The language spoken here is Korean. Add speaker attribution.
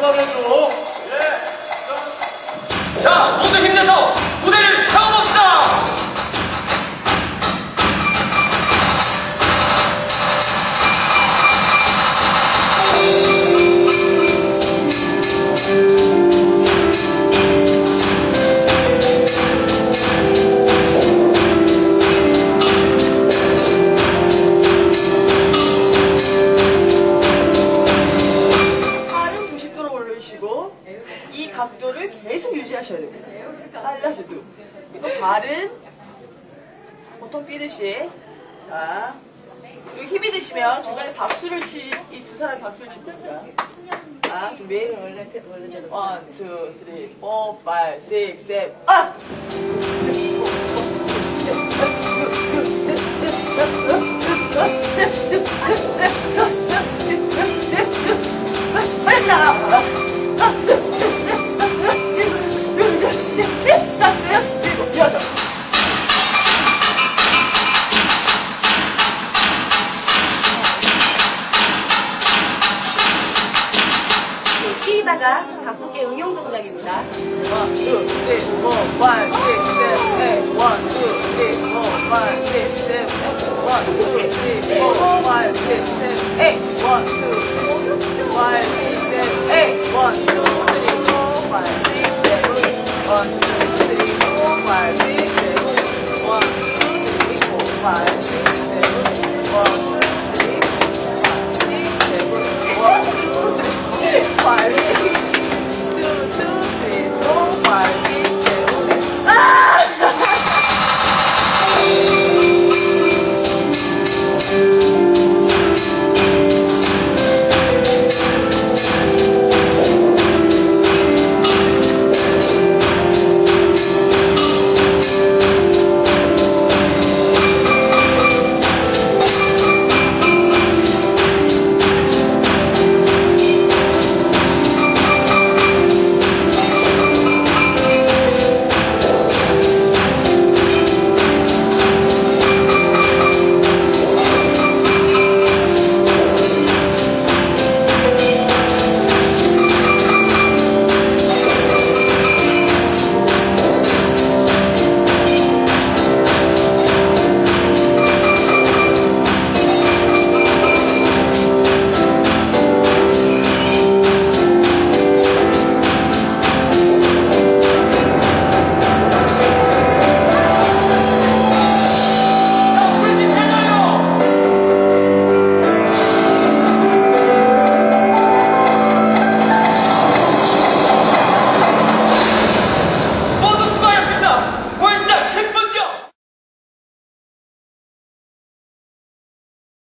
Speaker 1: 부탁해줘.
Speaker 2: 자, 모두 힘내서 무대를 세워봅시다.
Speaker 3: 이 각도를 계속 유지하셔야 됩니다. 빨라져도. 그리고 발은 보통 뛰듯이. 자, 그리고 힘이 드시면 중간에 박수를 이 두 사람이 박수를 칠 겁니다. 자, 준비. 1, 2, 3, 4, 5, 6, 7, 아!
Speaker 4: 뛰다가 바꾸게 응용 동작입니다.
Speaker 3: 1, 2, 3, 4, 5, 6, 7, 8 1, 2, 3, 4, 5, 6, 7, 8 1, 2, 3, 4, 5, 6, 7, 8 1, 2, 3, 4, 5, 6, 7, 8 1, 2,